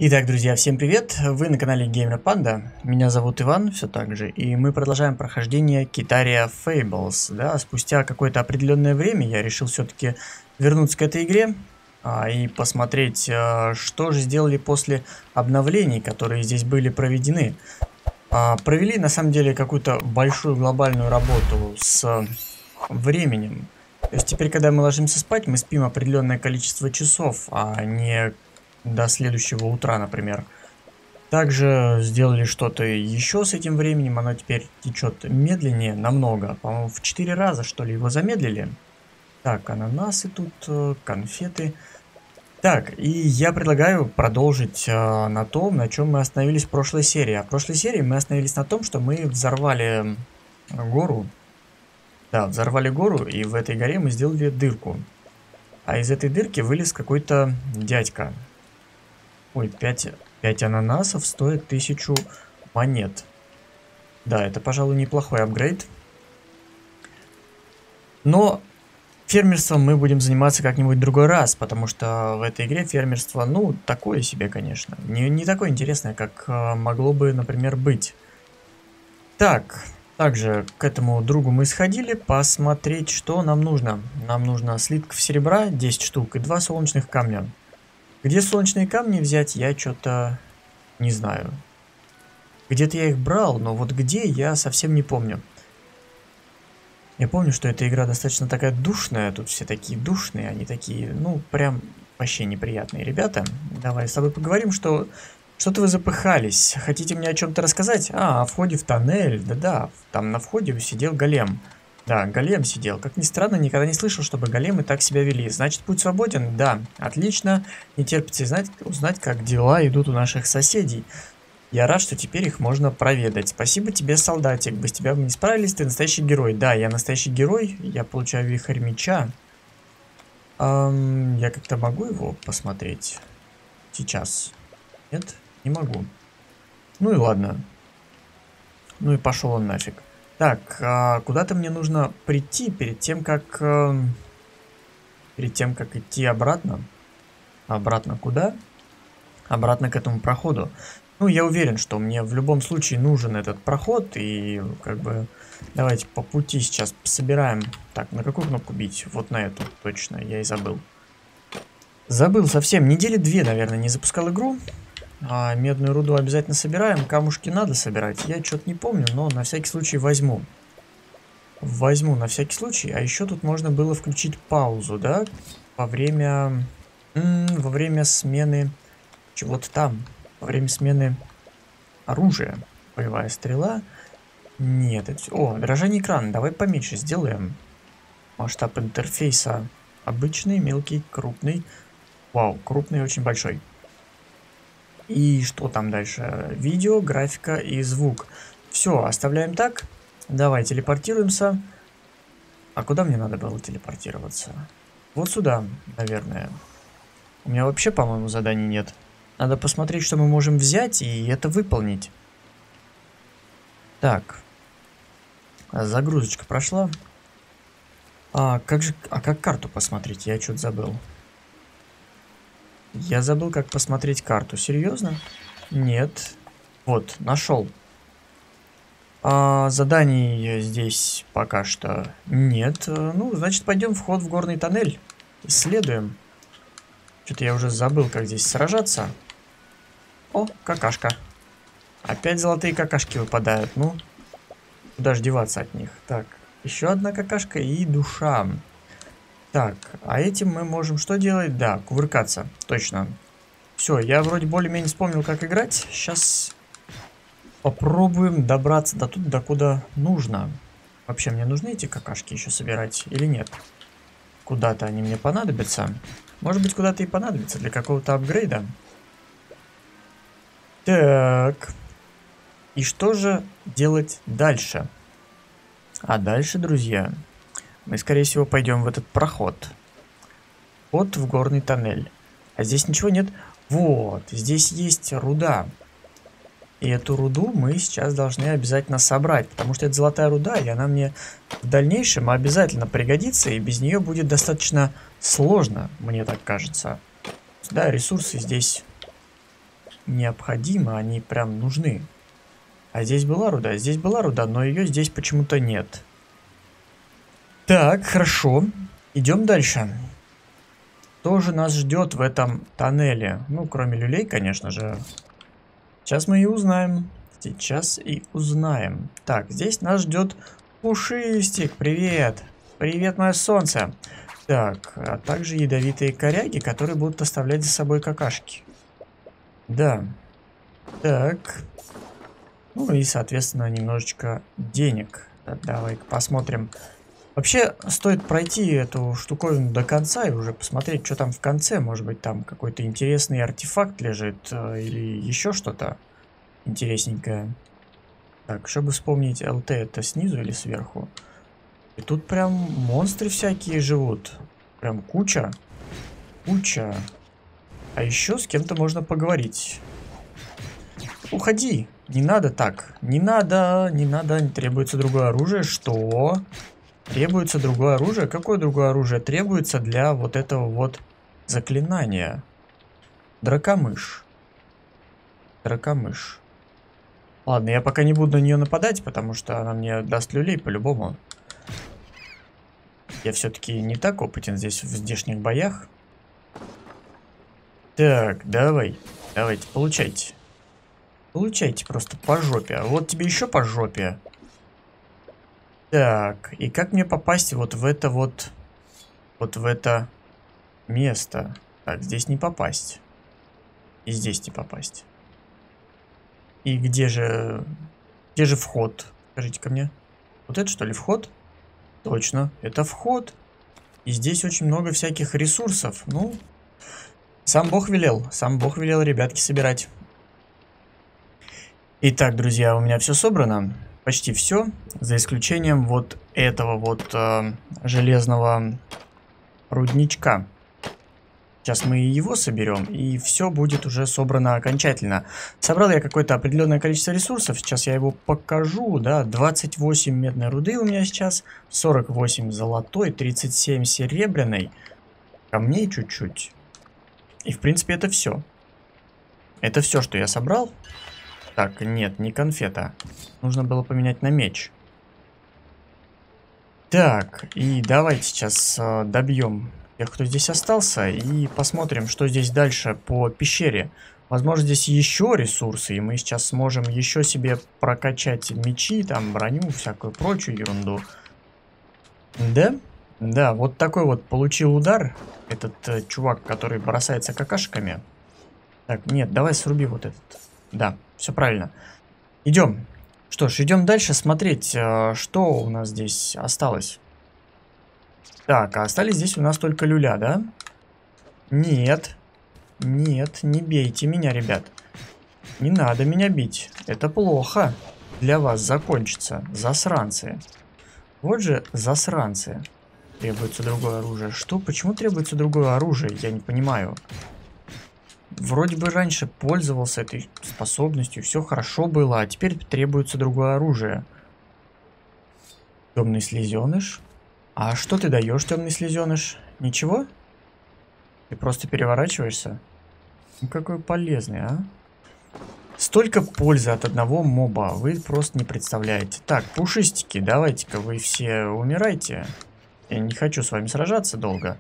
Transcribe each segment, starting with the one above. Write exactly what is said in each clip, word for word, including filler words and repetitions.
Итак, друзья, всем привет! Вы на канале Gamer Panda. Меня зовут Иван, все так же, и мы продолжаем прохождение Kitaria Fables. Да, спустя какое-то определенное время я решил все-таки вернуться к этой игре а, и посмотреть, а, что же сделали после обновлений, которые здесь были проведены. А, провели на самом деле какую-то большую глобальную работу с временем. То есть теперь, когда мы ложимся спать, мы спим определенное количество часов, а не до следующего утра, например. Также сделали что-то еще с этим временем, оно теперь течет медленнее, намного. По-моему, в четыре раза, что ли, его замедлили. Так, ананасы тут, конфеты. Так, и я предлагаю продолжить э, на том, на чем мы остановились в прошлой серии. А в прошлой серии мы остановились на том, что мы взорвали гору. Да, взорвали гору, и в этой горе мы сделали дырку. А из этой дырки вылез какой-то дядька. Ой, пять ананасов стоит тысячу монет. Да, это, пожалуй, неплохой апгрейд. Но фермерством мы будем заниматься как-нибудь в другой раз, потому что в этой игре фермерство, ну, такое себе, конечно. Не, не такое интересное, как э, могло бы, например, быть. Так, также к этому другу мы сходили посмотреть, что нам нужно. Нам нужно слитков серебра, десять штук, и два солнечных камня. Где солнечные камни взять, я что-то не знаю. Где-то я их брал, но вот где, я совсем не помню. Я помню, что эта игра достаточно такая душная. Тут все такие душные, они такие, ну, прям вообще неприятные ребята. Давай с тобой поговорим, что что-то вы запыхались. Хотите мне о чем-то рассказать? А, о входе в тоннель. Да-да, там на входе сидел голем. Да, голем сидел. Как ни странно, никогда не слышал, чтобы големы так себя вели. Значит, путь свободен? Да, отлично. Не терпится знать, узнать, как дела идут у наших соседей. Я рад, что теперь их можно проведать. Спасибо тебе, солдатик. Без тебя бы не справились, ты настоящий герой. Да, я настоящий герой. Я получаю вихрь меча. Эм, я как-то могу его посмотреть? Сейчас. Нет, не могу. Ну и ладно. Ну и пошел он нафиг. Так, а куда-то мне нужно прийти перед тем, как... Э, перед тем, как идти обратно. Обратно куда? Обратно к этому проходу. Ну, я уверен, что мне в любом случае нужен этот проход. И как бы... Давайте по пути сейчас собираем. Так, на какую кнопку бить? Вот на эту, точно, я и забыл. Забыл совсем. Недели две, наверное, не запускал игру. А, медную руду обязательно собираем. Камушки надо собирать. Я что-то не помню, но на всякий случай возьму. Возьму на всякий случай. А еще тут можно было включить паузу, да? Во время... М -м, во время смены... Чего-то там. Во время смены оружия. Боевая стрела. Нет, это... О, дрожание экрана. Давай поменьше сделаем. Масштаб интерфейса. Обычный, мелкий, крупный. Вау, крупный, очень большой. И что там дальше? Видео, графика и звук. Все, оставляем так. Давай, телепортируемся. А куда мне надо было телепортироваться? Вот сюда, наверное. У меня вообще, по-моему, заданий нет. Надо посмотреть, что мы можем взять и это выполнить. Так. Загрузочка прошла. А как же... А как карту посмотреть? Я что-то забыл. Я забыл, как посмотреть карту. Серьезно? Нет. Вот, нашел. А, заданий здесь пока что нет. Ну, значит, пойдем в ход в горный тоннель. Исследуем. Что-то я уже забыл, как здесь сражаться. О, какашка. Опять золотые какашки выпадают. Ну, куда же деваться от них? Так, еще одна какашка и душа. Так, а этим мы можем что делать? Да, кувыркаться, точно. Все, я вроде более-менее вспомнил, как играть. Сейчас попробуем добраться до тут, до куда нужно. Вообще, мне нужны эти какашки еще собирать или нет? Куда-то они мне понадобятся. Может быть, куда-то и понадобятся для какого-то апгрейда. Так. И что же делать дальше? А дальше, друзья... Мы, скорее всего, пойдем в этот проход. Вот в горный тоннель. А здесь ничего нет. Вот, здесь есть руда. И эту руду мы сейчас должны обязательно собрать. Потому что это золотая руда, и она мне в дальнейшем обязательно пригодится. И без нее будет достаточно сложно, мне так кажется. Да, ресурсы здесь необходимо, они прям нужны. А здесь была руда, здесь была руда, но ее здесь почему-то нет. Так, хорошо. Идем дальше. Что же нас ждет в этом тоннеле? Ну, кроме люлей, конечно же. Сейчас мы и узнаем. Сейчас и узнаем. Так, здесь нас ждет Пушистик. Привет. Привет, мое солнце. Так, а также ядовитые коряги, которые будут оставлять за собой какашки. Да. Так. Ну и, соответственно, немножечко денег. Давай-ка посмотрим. Вообще, стоит пройти эту штуковину до конца и уже посмотреть, что там в конце. Может быть, там какой-то интересный артефакт лежит или еще что-то интересненькое. Так, чтобы вспомнить, ЛТ это снизу или сверху? И тут прям монстры всякие живут. Прям куча. Куча. А еще с кем-то можно поговорить. Уходи. Не надо так. Не надо, не надо. Не требуется другое оружие. Что? Требуется другое оружие? Какое другое оружие требуется для вот этого вот заклинания? Дракомыш. Дракомыш. Ладно, я пока не буду на нее нападать, потому что она мне даст люлей по-любому. Я все-таки не так опытен здесь в здешних боях. Так, давай. Давайте, получайте. Получайте просто по жопе. А вот тебе еще по жопе. Так, и как мне попасть вот в это вот... Вот в это место? Так, здесь не попасть. И здесь не попасть. И где же... Где же вход? Скажите-ка мне. Вот это что ли вход? Точно, это вход. И здесь очень много всяких ресурсов. Ну, сам Бог велел. Сам Бог велел ребятки собирать. Итак, друзья, у меня все собрано. Почти все. За исключением вот этого вот э, железного рудничка. Сейчас мы его соберем, и все будет уже собрано окончательно. Собрал я какое-то определенное количество ресурсов. Сейчас я его покажу, да. двадцать восемь медной руды у меня сейчас, сорок восемь золотой, тридцать семь серебряной, камней чуть-чуть. И в принципе это все. Это все, что я собрал. Так, нет, не конфета. Нужно было поменять на меч. Так, и давайте сейчас э, добьем тех, кто здесь остался, и посмотрим, что здесь дальше по пещере. Возможно, здесь еще ресурсы, и мы сейчас сможем еще себе прокачать мечи, там, броню, всякую прочую ерунду. Да? Да, вот такой вот получил удар этот э, чувак, который бросается какашками. Так, нет, давай сруби вот этот. Да, все правильно. Идем. Что ж, идем дальше смотреть, э, что у нас здесь осталось. Так, а остались здесь у нас только люля, да? Нет. Нет, не бейте меня, ребят. Не надо меня бить. Это плохо. Для вас закончится. Засранцы. Вот же засранцы. Требуется другое оружие. Что? Почему требуется другое оружие? Я не понимаю. Вроде бы раньше пользовался этой способностью. Все хорошо было, а теперь требуется другое оружие. Темный слезеныш. А что ты даешь, темный слезеныш? Ничего? Ты просто переворачиваешься? Ну какой полезный, а? Столько пользы от одного моба, вы просто не представляете. Так, пушистики, давайте-ка вы все умирайте. Я не хочу с вами сражаться долго.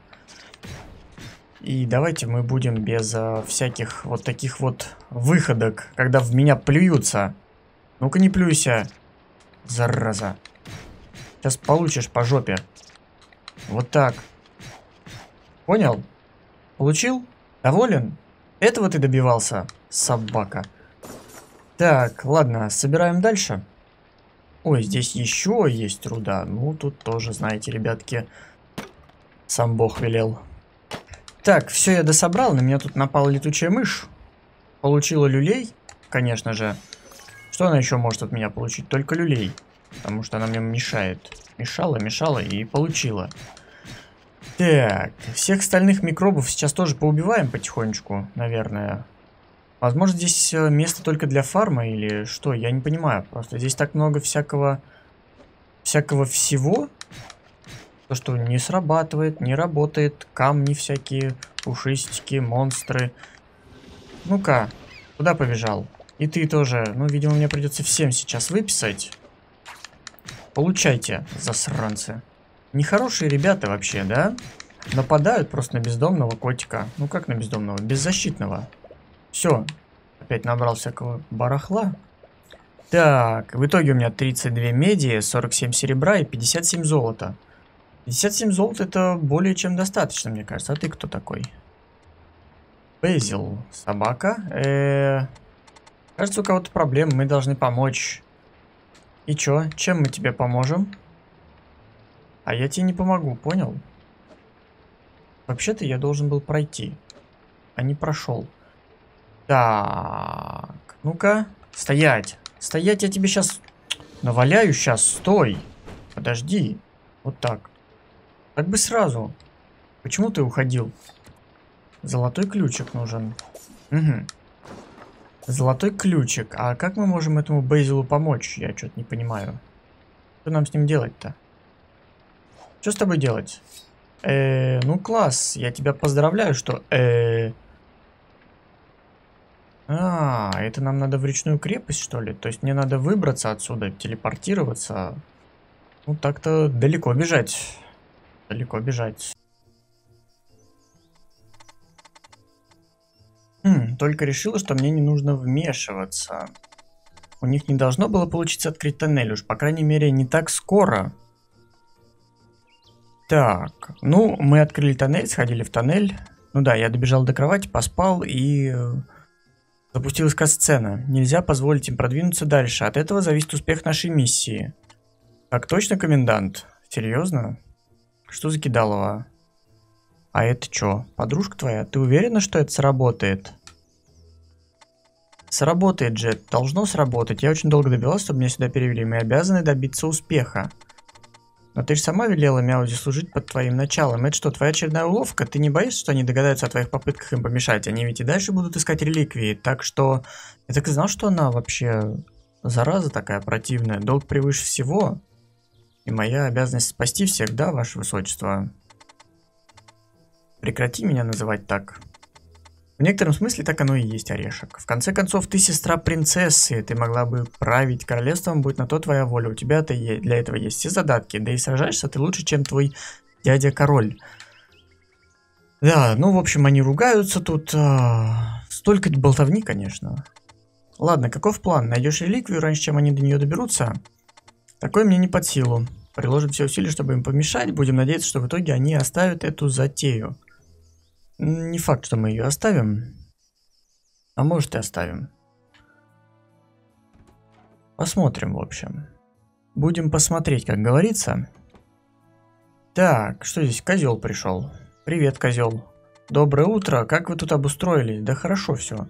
И давайте мы будем без а, всяких вот таких вот выходок, когда в меня плюются. Ну-ка не плюйся, зараза. Сейчас получишь по жопе. Вот так. Понял? Получил? Доволен? Этого ты добивался, собака? Так, ладно, собираем дальше. Ой, здесь еще есть руда. Ну, тут тоже, знаете, ребятки, сам Бог велел. Так, все я дособрал. На меня тут напала летучая мышь. Получила люлей, конечно же. Что она еще может от меня получить? Только люлей. Потому что она мне мешает. Мешала, мешала и получила. Так, всех остальных микробов сейчас тоже поубиваем потихонечку, наверное. Возможно, здесь место только для фарма или что, я не понимаю. Просто здесь так много всякого, всякого всего, то, что не срабатывает, не работает. Камни всякие, пушистики, монстры. Ну-ка, Куда побежал? И ты тоже. Ну, видимо, мне придется всем сейчас выписать. Получайте, засранцы. Нехорошие ребята вообще, да? Нападают просто на бездомного котика. Ну, как на бездомного? Беззащитного. Все. Опять набрал всякого барахла. Так, в итоге у меня тридцать две меди, сорок семь серебра и пятьдесят семь золота. пятьдесят семь золота это более чем достаточно, мне кажется. А ты кто такой? Бейзил. Собака. Э-э кажется, у кого-то проблемы, мы должны помочь. И чё? Чем мы тебе поможем? А я тебе не помогу, понял? Вообще-то я должен был пройти, а не прошел. Так, ну-ка, стоять. Стоять, я тебе сейчас наваляю, сейчас, стой. Подожди, вот так. Так бы сразу. Почему ты уходил? Золотой ключик нужен. Угу. Золотой ключик. А как мы можем этому Бейзилу помочь? Я что-то не понимаю. Что нам с ним делать-то? Что с тобой делать? Э, ну класс, я тебя поздравляю, что... Э... А, это нам надо в речную крепость, что ли? То есть мне надо выбраться отсюда, телепортироваться. Ну так-то далеко бежать. Далеко бежать. Хм, только решила, что мне не нужно вмешиваться. У них не должно было получиться открыть тоннель, уж по крайней мере не так скоро. Так, ну мы открыли тоннель, сходили в тоннель. Ну да, я добежал до кровати, поспал и... Запустилась кат-сцена. Нельзя позволить им продвинуться дальше. От этого зависит успех нашей миссии. Так точно, комендант? Серьезно? Что за кидалово? А это что? Подружка твоя? Ты уверена, что это сработает? Сработает, Джет. Должно сработать. Я очень долго добивалась, чтобы меня сюда перевели. Мы обязаны добиться успеха. Но ты же сама велела Мяузи служить под твоим началом. Это что, твоя очередная уловка? Ты не боишься, что они догадаются о твоих попытках им помешать? Они ведь и дальше будут искать реликвии. Так что... Я так и знал, что она вообще зараза такая противная. Долг превыше всего. И моя обязанность спасти всех, да, ваше высочество? Прекрати меня называть так. В некотором смысле так оно и есть, Орешек. В конце концов, ты сестра принцессы, ты могла бы править королевством, будь на то твоя воля. У тебя-то для этого есть все задатки, да и сражаешься ты лучше, чем твой дядя-король. Да, ну, в общем, они ругаются тут. А, столько болтовни, конечно. Ладно, каков план? Найдешь реликвию раньше, чем они до нее доберутся? Такое мне не под силу. Приложим все усилия, чтобы им помешать. Будем надеяться, что в итоге они оставят эту затею. Не факт, что мы ее оставим. А может и оставим. Посмотрим, в общем. Будем посмотреть, как говорится. Так, что здесь? Козел пришел. Привет, козел. Доброе утро. Как вы тут обустроились? Да хорошо все.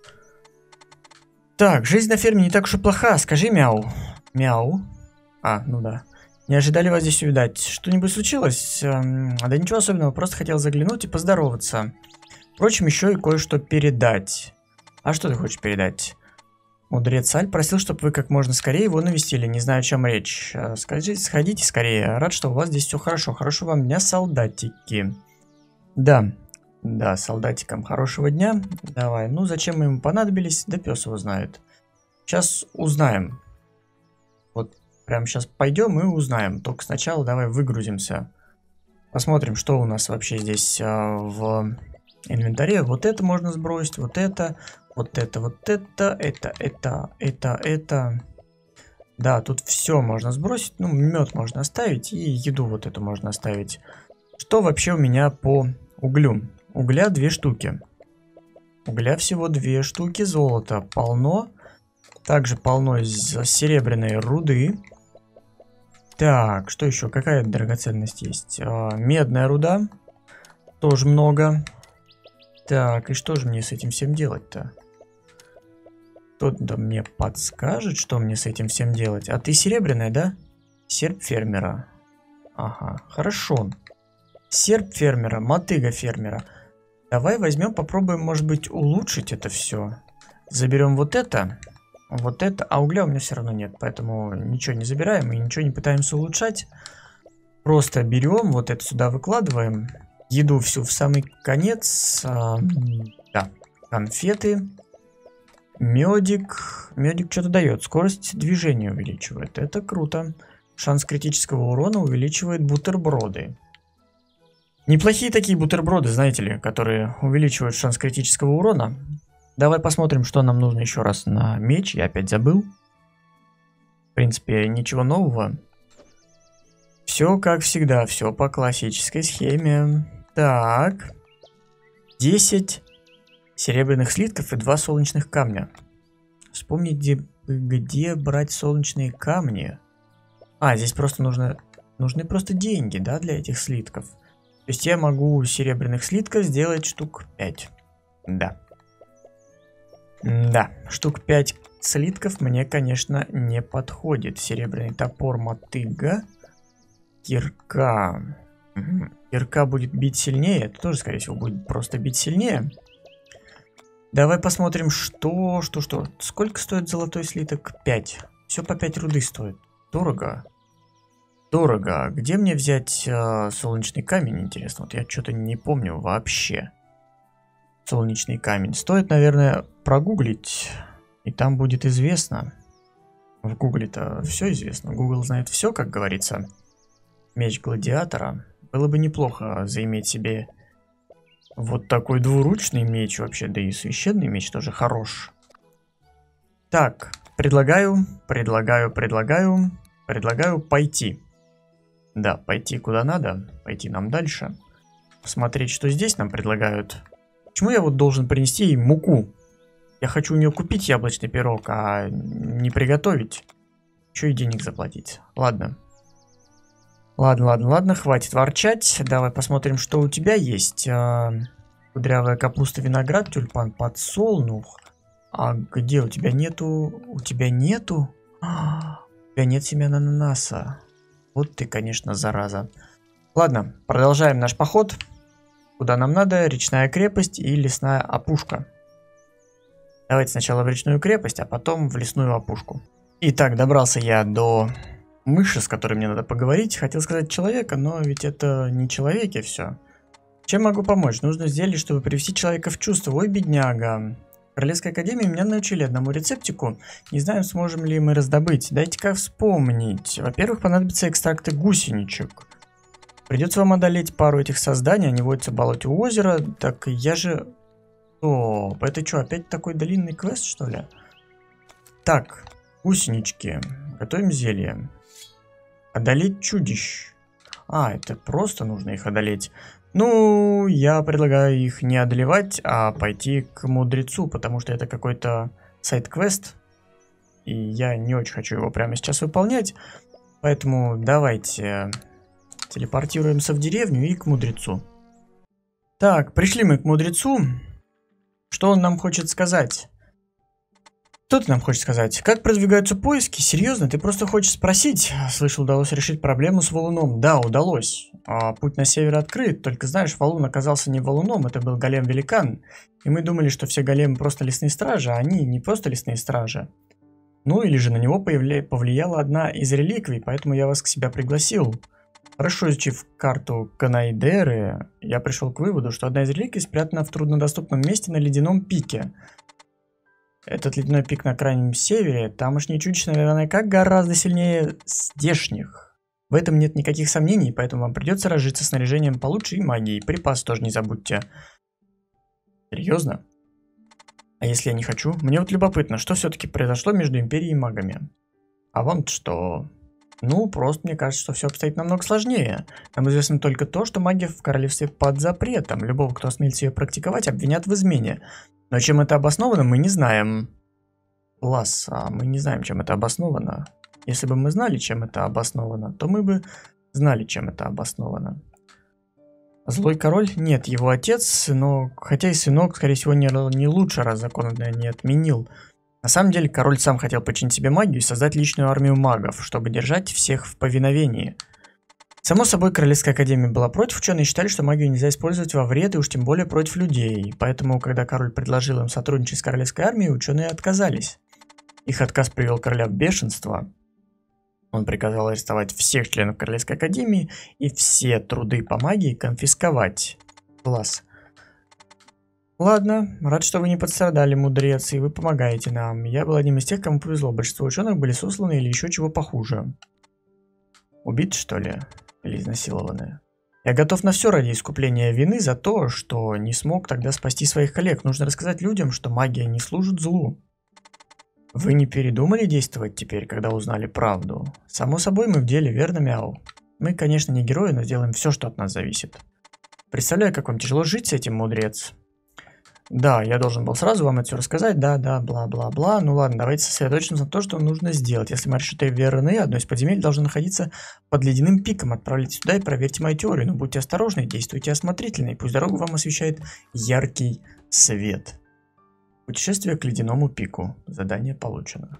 Так, жизнь на ферме не так уж и плоха. Скажи, мяу. Мяу. А, ну да. Не ожидали вас здесь увидать. Что-нибудь случилось? Эм, да ничего особенного, просто хотел заглянуть и поздороваться. Впрочем, еще и кое-что передать. А что ты хочешь передать? Мудрец Аль просил, чтобы вы как можно скорее его навестили. Не знаю, о чем речь. Скажите, сходите скорее. Рад, что у вас здесь все хорошо. Хорошего вам дня, солдатики. Да, да, солдатикам хорошего дня. Давай, ну зачем мы ему понадобились? Да пес его знает. Сейчас узнаем. Вот. Прямо сейчас пойдем и узнаем. Только сначала давай выгрузимся. Посмотрим, что у нас вообще здесь а, в инвентаре. Вот это можно сбросить, вот это, вот это, вот это, это, это, это, это. Да, тут все можно сбросить. Ну, мед можно оставить и еду вот эту можно оставить. Что вообще у меня по углю? Угля две штуки. Угля всего две штуки, золота полно. Также полно из серебряной руды. Так, что еще? Какая драгоценность есть? А, медная руда. Тоже много. Так, и что же мне с этим всем делать-то? Кто-то мне подскажет, что мне с этим всем делать. А ты серебряная, да? Серп фермера. Ага, хорошо. Серп фермера, мотыга фермера. Давай возьмем, попробуем, может быть, улучшить это все. Заберем вот это. Вот это, а угля у меня все равно нет, поэтому ничего не забираем и ничего не пытаемся улучшать. Просто берем, вот это сюда выкладываем. Еду всю в самый конец. А, да, конфеты. Медик. Медик что-то дает. Скорость движения увеличивает. Это круто. Шанс критического урона увеличивает бутерброды. Неплохие такие бутерброды, знаете ли, которые увеличивают шанс критического урона. Давай посмотрим, что нам нужно еще раз на меч. Я опять забыл. В принципе, ничего нового. Все как всегда, все по классической схеме. Так. десять серебряных слитков и два солнечных камня. Вспомнить, где, где брать солнечные камни. А, здесь просто нужно, нужны просто деньги, да, для этих слитков. То есть я могу серебряных слитков сделать штук пять. Да. Да, штук пять слитков мне, конечно, не подходит. Серебряный топор, мотыга, кирка. Угу. Кирка будет бить сильнее. Это тоже, скорее всего, будет просто бить сильнее. Давай посмотрим, что, что, что. Сколько стоит золотой слиток? пять. Все по пять руды стоит. Дорого. Дорого. Где мне взять э, солнечный камень, интересно? Вот я что-то не помню вообще. Солнечный камень. Стоит, наверное, прогуглить. И там будет известно. В гугле-то все известно. Google знает все, как говорится. Меч гладиатора. Было бы неплохо заиметь себе вот такой двуручный меч вообще. Да и священный меч тоже хорош. Так, предлагаю, предлагаю, предлагаю, предлагаю пойти. Да, пойти куда надо. Пойти нам дальше. Посмотреть, что здесь нам предлагают. Почему я вот должен принести ей муку? Я хочу у нее купить яблочный пирог, а не приготовить. Еще и денег заплатить. Ладно. Ладно, ладно, ладно, хватит ворчать. Давай посмотрим, что у тебя есть. А, кудрявая капуста, виноград, тюльпан, подсолнух. А где у тебя нету? У тебя нету? А, у тебя нет семян ананаса. Вот ты, конечно, зараза. Ладно, продолжаем наш поход. Куда нам надо? Речная крепость и лесная опушка. Давайте сначала в речную крепость, а потом в лесную опушку. Итак, добрался я до мыши, с которой мне надо поговорить. Хотел сказать человека, но ведь это не человеки все. Чем могу помочь? Нужно зелье, чтобы привести человека в чувство. Ой, бедняга. В Королевской академии меня научили одному рецептику. Не знаем, сможем ли мы раздобыть. Дайте-ка вспомнить. Во-первых, понадобятся экстракты гусеничек. Придется вам одолеть пару этих созданий. Они водятся в болоте у озера. Так я же... О, это что, опять такой длинный квест, что ли? Так, гусенички. Готовим зелье. Одолеть чудищ. А, это просто нужно их одолеть. Ну, я предлагаю их не одолевать, а пойти к мудрецу, потому что это какой-то сайд-квест. И я не очень хочу его прямо сейчас выполнять. Поэтому давайте телепортируемся в деревню и к мудрецу. Так, пришли мы к мудрецу. Что он нам хочет сказать? Что ты нам хочешь сказать? Как продвигаются поиски? Серьезно, ты просто хочешь спросить? Слышал, удалось решить проблему с валуном. Да, удалось. А, путь на север открыт. Только знаешь, валун оказался не валуном, это был голем-великан. И мы думали, что все големы просто лесные стражи, а они не просто лесные стражи. Ну или же на него повли... повлияла одна из реликвий, поэтому я вас к себе пригласил. Хорошо изучив карту Канайдеры, я пришел к выводу, что одна из реликвий спрятана в труднодоступном месте на ледяном пике. Этот ледяной пик на крайнем севере, тамошние чудища, наверное, как гораздо сильнее здешних. В этом нет никаких сомнений, поэтому вам придется разжиться снаряжением получше и магией. Припас тоже не забудьте. Серьезно? А если я не хочу? Мне вот любопытно, что все-таки произошло между Империей и магами? А вам что? Ну, просто мне кажется, что все обстоит намного сложнее. Нам известно только то, что магия в королевстве под запретом. Любого, кто осмелится ее практиковать, обвинят в измене. Но чем это обосновано, мы не знаем. Класс, а мы не знаем, чем это обосновано. Если бы мы знали, чем это обосновано, то мы бы знали, чем это обосновано. Злой король? Нет, его отец, сынок, хотя и сынок, скорее всего, не, не лучше, раз закон не отменил. На самом деле, король сам хотел починить себе магию и создать личную армию магов, чтобы держать всех в повиновении. Само собой, Королевская академия была против, ученые считали, что магию нельзя использовать во вред и уж тем более против людей. Поэтому, когда король предложил им сотрудничать с Королевской армией, ученые отказались. Их отказ привел короля в бешенство. Он приказал арестовать всех членов Королевской академии и все труды по магии конфисковать. Класс. Ладно, рад, что вы не пострадали, мудрец, и вы помогаете нам. Я был одним из тех, кому повезло. Большинство ученых были сосланы или еще чего похуже. Убиты, что ли? Или изнасилованы? Я готов на все ради искупления вины за то, что не смог тогда спасти своих коллег. Нужно рассказать людям, что магия не служит злу. Вы не передумали действовать теперь, когда узнали правду? Само собой, мы в деле, верно, Мяу? Мы, конечно, не герои, но сделаем все, что от нас зависит. Представляю, как вам тяжело жить с этим, мудрец. Да, я должен был сразу вам это все рассказать, да, да, бла-бла-бла. Ну ладно, давайте сосредоточимся на том, что нужно сделать. Если маршруты верны, одно из подземель должно находиться под ледяным пиком. Отправляйтесь туда и проверьте мою теорию. Но будьте осторожны, действуйте осмотрительно, и пусть дорогу вам освещает яркий свет. Путешествие к ледяному пику. Задание получено.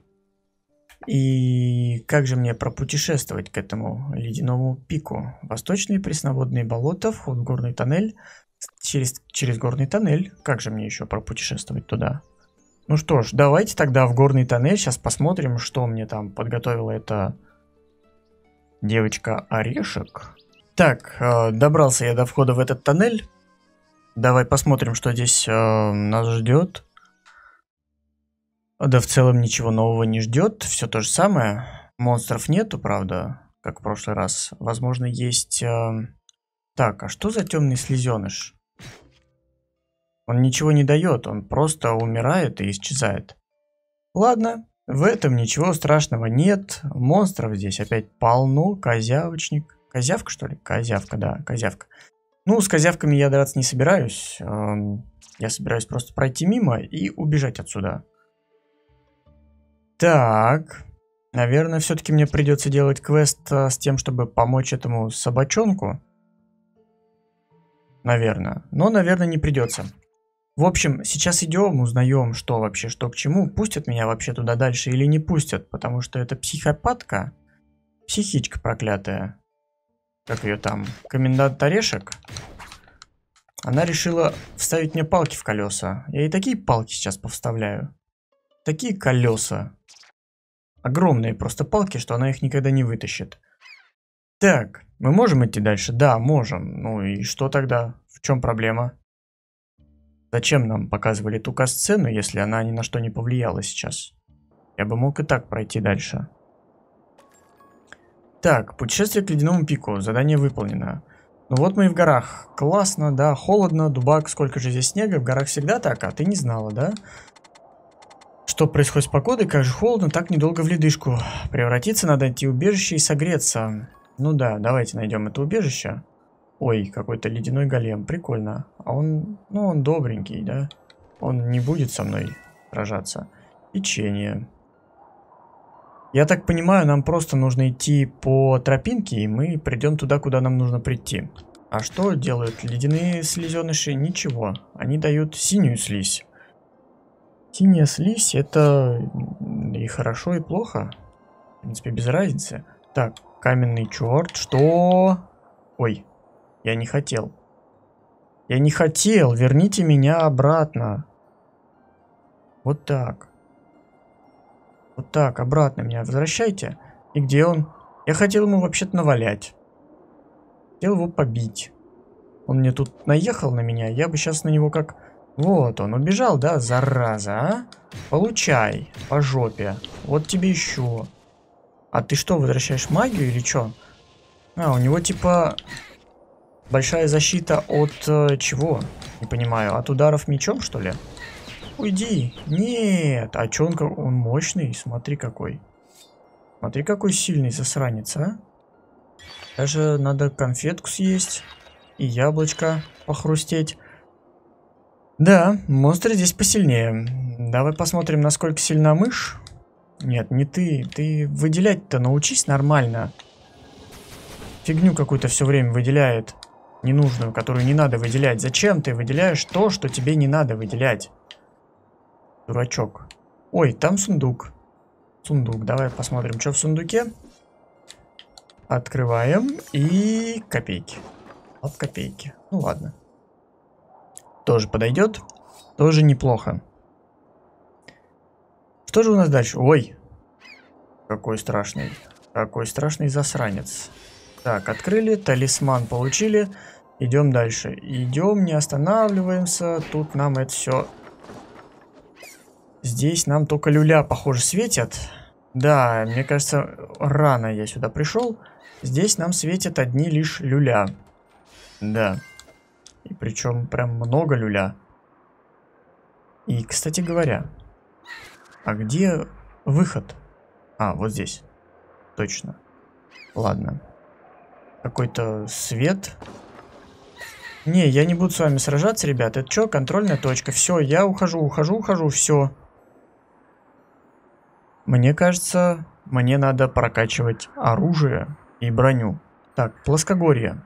И как же мне пропутешествовать к этому ледяному пику? Восточные пресноводные болота, вход в горный тоннель. Через, через горный тоннель. Как же мне еще пропутешествовать туда? Ну что ж, давайте тогда в горный тоннель. Сейчас посмотрим, что мне там подготовила эта девочка Орешек. Так, э, добрался я до входа в этот тоннель. Давай посмотрим, что здесь э, нас ждет. Да в целом ничего нового не ждет. Все то же самое. Монстров нету, правда, как в прошлый раз. Возможно, есть... Э... Так, а что за темный слезеныш? Он ничего не дает, он просто умирает и исчезает. Ладно, в этом ничего страшного нет. Монстров здесь опять полно. Козявочник. Козявка, что ли? Козявка, да, козявка. Ну, с козявками я драться не собираюсь. Я собираюсь просто пройти мимо и убежать отсюда. Так, наверное, все-таки мне придется делать квест с тем, чтобы помочь этому собачонку. Наверное. Но, наверное, не придется. В общем, сейчас идем, узнаем, что вообще, что к чему. Пустят меня вообще туда дальше или не пустят, потому что это психопатка. Психичка проклятая. Как ее там? Комендант Орешек. Она решила вставить мне палки в колеса. Я ей такие палки сейчас повставляю. Такие колеса. Огромные просто палки, что она их никогда не вытащит. Так, мы можем идти дальше? Да, можем. Ну и что тогда? В чем проблема? Зачем нам показывали ту касцену, если она ни на что не повлияла сейчас? Я бы мог и так пройти дальше. Так, путешествие к ледяному пику. Задание выполнено. Ну вот мы и в горах. Классно, да, холодно, дубак, сколько же здесь снега. В горах всегда так, а ты не знала, да? Что происходит с погодой? Как же холодно, так недолго в ледышку. Превратиться надо, найти убежище и согреться. Ну да, давайте найдем это убежище. Ой, какой-то ледяной голем, прикольно. А он, ну он добренький, да? Он не будет со мной сражаться. Печенье. Я так понимаю, нам просто нужно идти по тропинке, и мы придем туда, куда нам нужно прийти. А что делают ледяные слезеныши? Ничего. Они дают синюю слизь. Синяя слизь это и хорошо, и плохо. В принципе, без разницы. Так, каменный черт. Что? Ой, я не хотел. Я не хотел. Верните меня обратно. Вот так. Вот так, обратно меня возвращайте. И где он? Я хотел ему вообще-то навалять. Хотел его побить. Он мне тут наехал на меня. Я бы сейчас на него как... Вот он, убежал, да, зараза, а? Получай, по жопе. Вот тебе еще. А ты что, возвращаешь магию или что? А, у него типа... Большая защита от э, чего? Не понимаю, от ударов мечом, что ли? Уйди. Нет. А чё он, он мощный? Смотри какой. Смотри какой сильный засранец, а? Даже надо конфетку съесть. И яблочко похрустеть. Да, монстры здесь посильнее. Давай посмотрим, насколько сильна мышь. Нет, не ты. Ты выделять-то научись нормально. Фигню какую-то все время выделяет. Ненужную, которую не надо выделять. Зачем ты выделяешь то, что тебе не надо выделять? Дурачок. Ой, там сундук. Сундук. Давай посмотрим, что в сундуке. Открываем. И копейки. Вот копейки. Ну ладно. Тоже подойдет. Тоже неплохо. Что же у нас дальше? Ой. Какой страшный. Какой страшный засранец. Так, открыли. Талисман получили. Идем дальше. Идем, не останавливаемся. Тут нам это все... Здесь нам только люля, похоже, светят. Да, мне кажется, рано я сюда пришел. Здесь нам светят одни лишь люля. Да. И причем прям много люля. И, кстати говоря, а где выход? А, вот здесь. Точно. Ладно. Какой-то свет. Не, я не буду с вами сражаться, ребят. Это что? Контрольная точка. Все, я ухожу, ухожу, ухожу. Все. Мне кажется, мне надо прокачивать оружие и броню. Так, плоскогорье.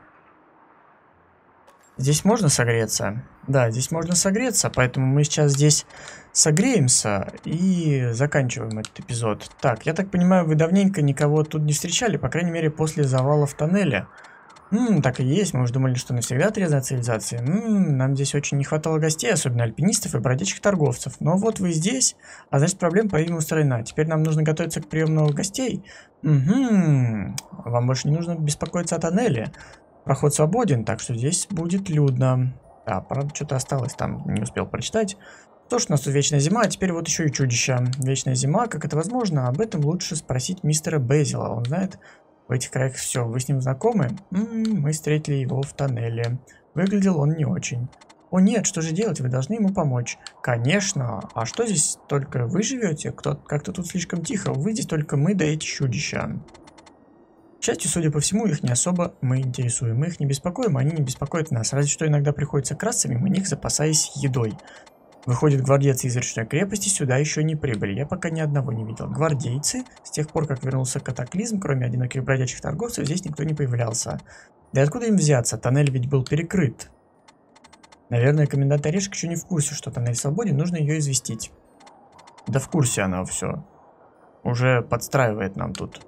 Здесь можно согреться? Да, здесь можно согреться, поэтому мы сейчас здесь согреемся и заканчиваем этот эпизод. Так, я так понимаю, вы давненько никого тут не встречали, по крайней мере, после завала в тоннеле. Ммм, так и есть, мы уже думали, что навсегда отрезана цивилизация. Ммм, нам здесь очень не хватало гостей, особенно альпинистов и бродячих торговцев. Но вот вы здесь, а значит проблема, по-видимому, устранена. Теперь нам нужно готовиться к приему новых гостей. Угу, вам больше не нужно беспокоиться о тоннеле. Проход свободен, так что здесь будет людно. Да, правда, что-то осталось там, не успел прочитать. То, что у нас тут вечная зима, а теперь вот еще и чудища. Вечная зима, как это возможно? Об этом лучше спросить мистера Безила, он знает... В этих краях все. Вы с ним знакомы? М-м, мы встретили его в тоннеле. Выглядел он не очень. О нет, что же делать? Вы должны ему помочь. Конечно. А что здесь только вы живете? Кто как-то тут слишком тихо. Вы здесь только мы, да эти чудища. К счастью, судя по всему, их не особо мы интересуем. Мы их не беспокоим, а они не беспокоят нас. Разве что иногда приходится красться мимо них, запасаясь едой. Выходит, гвардейцы из речной крепости сюда еще не прибыли. Я пока ни одного не видел. Гвардейцы, с тех пор, как вернулся катаклизм, кроме одиноких бродячих торговцев, здесь никто не появлялся. Да и откуда им взяться? Тоннель ведь был перекрыт. Наверное, комендант Орешек еще не в курсе, что тоннель свободен, нужно ее известить. Да в курсе она все. Уже подстраивает нам тут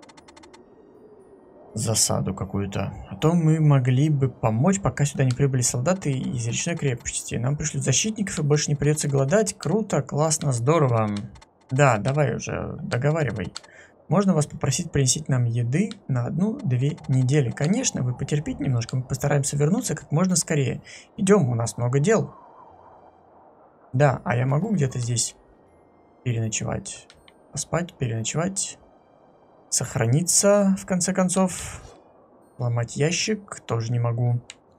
засаду какую-то. А то мы могли бы помочь, пока сюда не прибыли солдаты из речной крепости. Нам пришлют защитников и больше не придется голодать. Круто, классно, здорово. Да, давай уже, договаривай. Можно вас попросить принести нам еды на одну-две недели? Конечно, вы потерпите немножко, мы постараемся вернуться как можно скорее. Идем, у нас много дел. Да, а я могу где-то здесь переночевать? Поспать, переночевать... Сохраниться, в конце концов. Ломать ящик тоже не могу.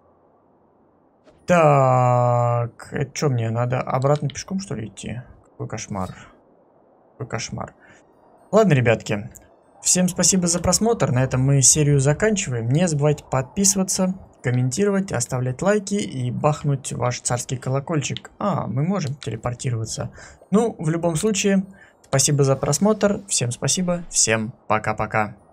Так, это что мне, надо обратно пешком, что ли, идти? Какой кошмар. Какой кошмар. Ладно, ребятки. Всем спасибо за просмотр. На этом мы серию заканчиваем. Не забывайте подписываться, комментировать, оставлять лайки и бахнуть ваш царский колокольчик. А, мы можем телепортироваться. Ну, в любом случае... Спасибо за просмотр, всем спасибо, всем пока-пока.